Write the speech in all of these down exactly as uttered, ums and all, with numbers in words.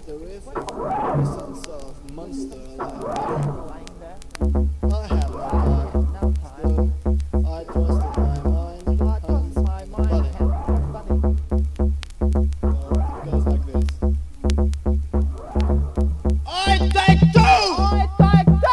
terrific. A sense of monster alive there. I have no time. Still, I trusted my mind. I trusted my mind. Funny. So it goes like this. I take two! I take two!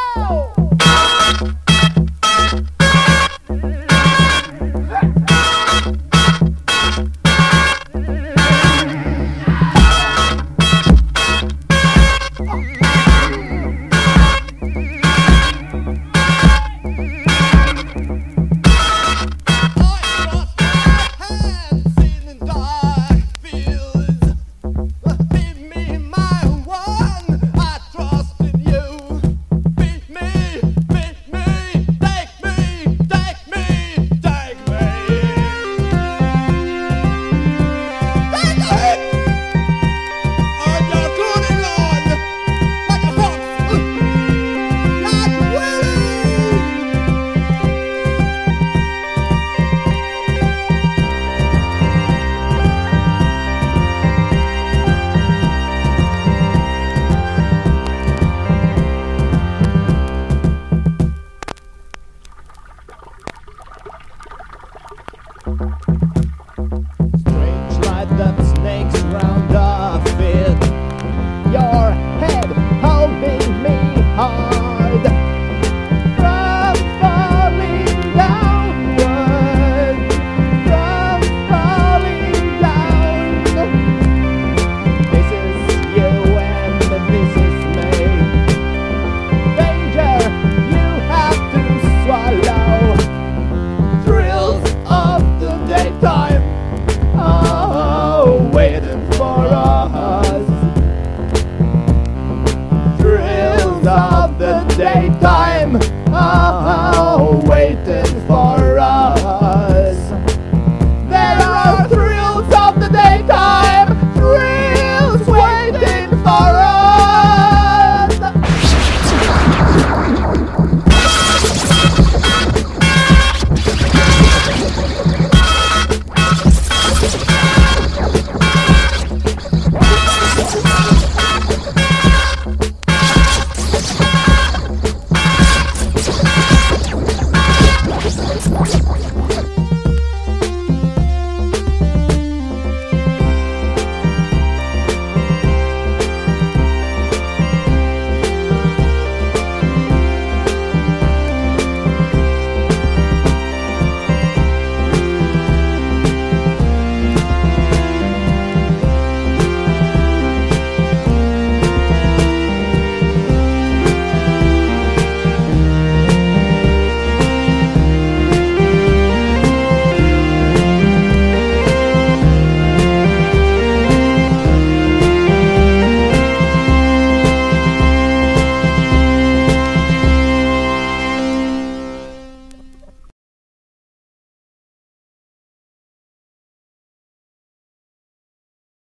Strange light that snakes round our feet. Your head holding me hard from falling downward, from falling down. This is you and this is me. Danger you have to swallow. Thrills of the daytime, oh, waiting for us. Thrills of the daytime.